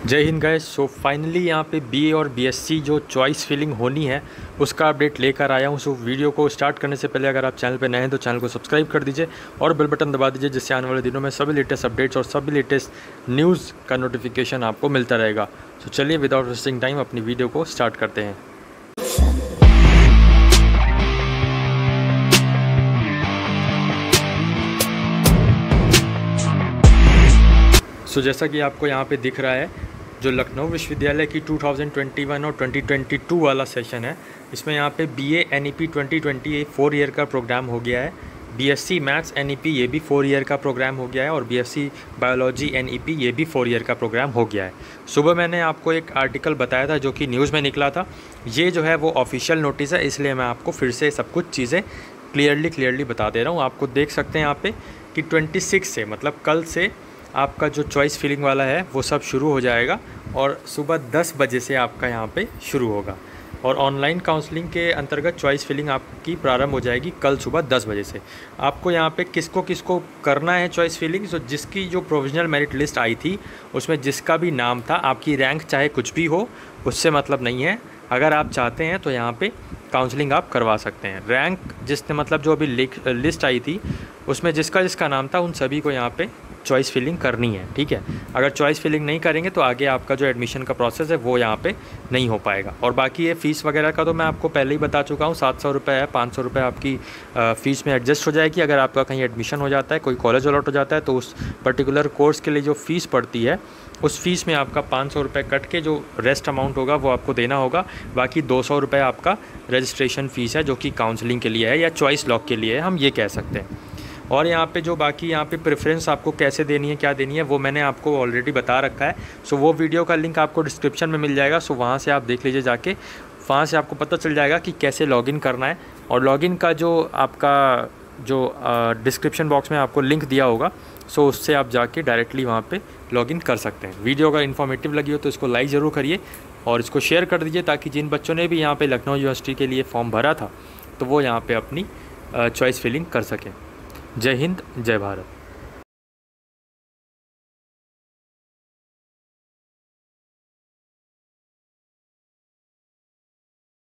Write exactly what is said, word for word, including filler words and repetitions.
जय Hind guys. So finally यहाँ पे बीए और बीएससी जो चॉइस फिलिंग होनी है उसका अपडेट लेकर आया हूँ। सो वीडियो को स्टार्ट करने से पहले अगर आप चैनल पे नए हैं तो चैनल को सब्सक्राइब कर दीजिए और बेल बटन दबा दीजिए, जिससे आने वाले दिनों में सभी लेटेस्ट अपडेट्स और सभी लेटेस्ट न्यूज़ का नोटिफिकेशन आपको मिलता रहेगा। सो चलिए विदाउट वेस्टिंग टाइम अपनी वीडियो को स्टार्ट करते हैं। सो so, जैसा कि आपको यहाँ पे दिख रहा है, जो लखनऊ विश्वविद्यालय की दो हज़ार इक्कीस और दो हज़ार बाईस वाला सेशन है, इसमें यहाँ पे BA NEP twenty twenty four year का प्रोग्राम हो गया है। बीएससी मैथ्स एनईपी ये भी फोर ईयर का प्रोग्राम हो गया है और बीएससी बायोलॉजी एनईपी ये भी फोर ईयर का प्रोग्राम हो गया है। सुबह मैंने आपको एक आर्टिकल बताया था जो कि न्यूज़ में निकला था। ये जो है वो ऑफिशियल नोटिस है, इसलिए मैं आपको फिर से सब कुछ चीज़ें क्लियरली क्लियरली बता दे रहा हूँ। आपको देख सकते हैं यहाँ पे कि छब्बीस से मतलब कल से आपका जो चॉइस फिलिंग वाला है वो सब शुरू हो जाएगा और सुबह दस बजे से आपका यहाँ पे शुरू होगा। और ऑनलाइन काउंसलिंग के अंतर्गत चॉइस फिलिंग आपकी प्रारंभ हो जाएगी कल सुबह दस बजे से। आपको यहाँ पे किसको किसको करना है चॉइस फिलिंग, तो जिसकी जो प्रोविजनल मेरिट लिस्ट आई थी उसमें जिसका भी नाम था, आपकी रैंक चाहे कुछ भी हो उससे मतलब नहीं है। अगर आप चाहते हैं तो यहाँ पे काउंसलिंग आप करवा सकते हैं। रैंक जिसने मतलब जो अभी लिस्ट आई थी उसमें जिसका जिसका नाम था उन सभी को यहाँ पे चॉइस फिलिंग करनी है, ठीक है। अगर चॉइस फिलिंग नहीं करेंगे तो आगे आपका जो एडमिशन का प्रोसेस है वो यहाँ पे नहीं हो पाएगा। और बाकी ये फ़ीस वगैरह का तो मैं आपको पहले ही बता चुका हूँ, सात सौ रुपये है, पाँच सौ रुपये आपकी फ़ीस में एडजस्ट हो जाएगी। अगर आपका कहीं एडमिशन हो जाता है, कोई कॉलेज अलॉट हो जाता है, तो उस पर्टिकुलर कोर्स के लिए जो फ़ीस पड़ती है उस फीस में आपका पाँच सौ रुपये कट के जो रेस्ट अमाउंट होगा वो आपको देना होगा। बाकी दो सौ रुपये आपका रजिस्ट्रेशन फ़ीस है जो कि काउंसलिंग के लिए है या चॉइस लॉक के लिए है, हम ये कह सकते हैं। और यहाँ पे जो बाकी यहाँ पे प्रेफरेंस आपको कैसे देनी है, क्या देनी है, वो मैंने आपको ऑलरेडी बता रखा है। सो वो वीडियो का लिंक आपको डिस्क्रिप्शन में मिल जाएगा। सो वहाँ से आप देख लीजिए जाके, वहाँ से आपको पता चल जाएगा कि कैसे लॉगिन करना है। और लॉगिन का जो आपका जो डिस्क्रिप्शन बॉक्स में आपको लिंक दिया होगा, सो उससे आप जाके डायरेक्टली वहाँ पे लॉगिन कर सकते हैं। वीडियो अगर इन्फॉर्मेटिव लगी हो तो इसको लाइक ज़रूर करिए और इसको शेयर कर दीजिए, ताकि जिन बच्चों ने भी यहाँ पे लखनऊ यूनिवर्सिटी के लिए फॉर्म भरा था तो वो यहाँ पे अपनी चॉइस फिलिंग कर सकें। जय हिंद, जय भारत।